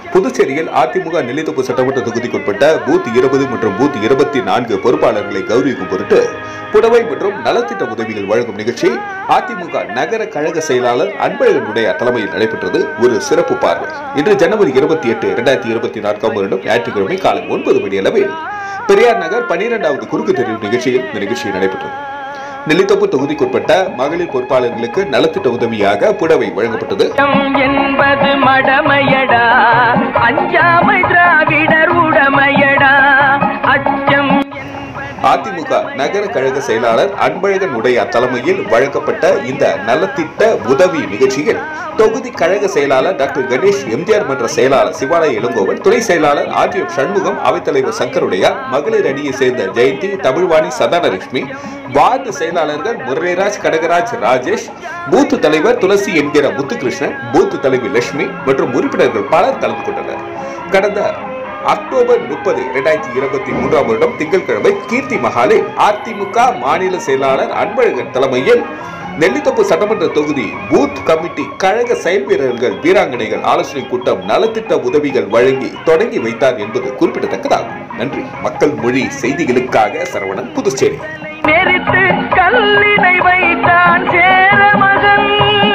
புதுச்சேரியில் அதிமுக நெல்லித்தோப்பு சட்டமன்ற தொகுதிக்குட்பட்ட பூத் 20 மற்றும் பூத் 24 பொறுப்பாளர்களை கௌரவிக்கும் பொருட்டு புடவை மற்றும் நலத்திட்ட உதவிகள் வழங்கும் நிகழ்ச்சி அதிமுக நகர கழக செயலாளர் அன்பழகனுடைய தலைமையில் நடைபெற்றது. ஒரு சிறப்பு பார்வை. இன்று ஜனவரி 28, 2024 வருடம் ஞாயிற்றுக்கிழமை காலை 9 மணி அளவில் பெரியார் நகர் 12வது குறுக்கு தெரு நிகழ்ச்சியில் இந்த நிகழ்ச்சி நடைபெற்றது. நெல்லித்தோப்பு தொகுதிக்குட்பட்ட மகளிர் பொறுப்பாளர்களுக்கு நலத்திட்ட உதவியாக புடவை வழங்கப்பட்டது. என்பது மடமையடா, அஞ்சாமை திராவிடர் உடமையடா, அச்சம். அதிமுக நகர கழக செயலாளர் அன்பழகன் உடையார் தலைமையில் வழங்கப்பட்ட இந்த நலத்திட்ட உதவி நிகழ்ச்சியில் தொகுதி கழக செயலாளர் டாக்டர் கணேஷ், எம்ஜிஆர் மன்ற செயலாளர் சிவாலய இளங்கோவன், துணை செயலாளர் RTF சண்முகம், அவைத்தலைவர் சங்கருடையார், மகளிர் அணியை சேர்ந்த ஜெயந்தி, தமிழ்வாணி, சதானலட்சுமி, வார்டு செயலாளர்கள் முரளிராஜ், கடகராஜ், ராஜேஷ், பூத்து தலைவர் துளசி என்கிற முத்துகிருஷ்ணன், பூத்து தலைவி லட்சுமி மற்றும் உறுப்பினர்கள் பலர் கலந்து கொண்டனர். கடந்த அக்டோபர் 30, 2023 வருடம் திங்கட்கிழமை கீர்த்தி மஹாலில் அதிமுக மாநில செயலாளர் அன்பழகன் தலைமையில் நெல்லித்தோப்பு சட்டமன்ற தொகுதி பூத் கமிட்டி கழக செயல் வீரர்கள், வீராங்கனைகள் ஆலோசனை கூட்டம் நலத்திட்ட உதவிகள் வழங்கி தொடங்கி வைத்தார் என்பது குறிப்பிடத்தக்கதாகும். நன்றி. மக்கள் மொழி செய்திகளுக்காக சரவணன், புதுச்சேரி. கல்லினை வைத்தான் சேர மகன்,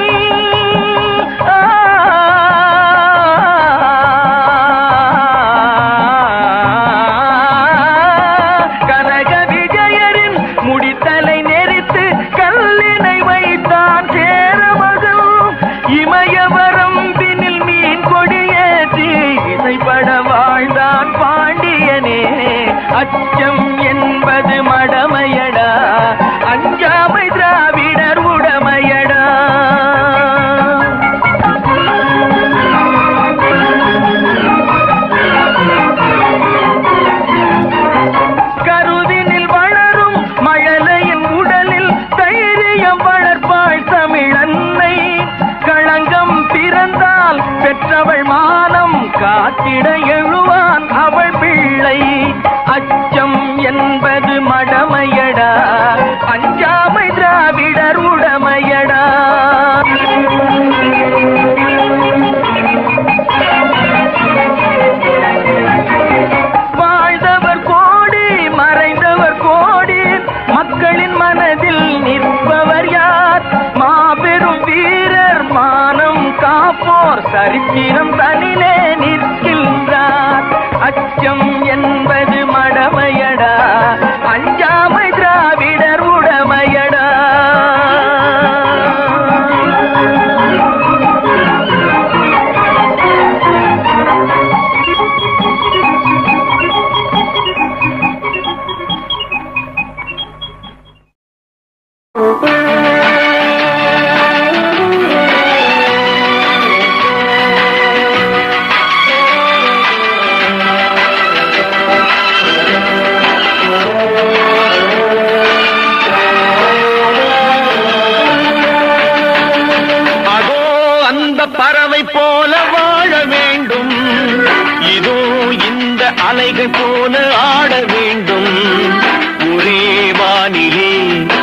கனக விஜயரின் முடித்தலை நெறித்து கல்லினை வைத்தான் சேர மகன், இமயவரம் பின்னில் மீன் கொடியேற்றி இசைப்பட வாழ்ந்தான் பாண்டியனே, அச்சம் என்பது மடமையடா, அஞ்சாமை திராவிடர் உடமையடா. கருவினில் வளரும் மழலையின் உடலில் தைரியம் வளர்ப்பாள் தமிழன்னை, களங்கம் பிறந்தால் பெற்றவள் மானம் காத்திட எழுவான் அவள் பிள்ளை, அச்சம் என்பது மடமையடா, அஞ்சாமை திராவிடர் உடமையடா. வாழ்ந்தவர் கோடி, மறைந்தவர் கோடி, மக்களின் மனதில் நிற்பவர் யார்? மாபெரும் வீரர், மானம் காப்போர், சரித்திரம் தனிலே நிற்கின்றார், அச்சம் என்பது மடமையடா, அஞ்சாமை திராவிடர் உடமையடா. பறவை போல வாழ வேண்டும், இதோ இந்த அலைகள் போல ஆட வேண்டும், ஒரே வானிலே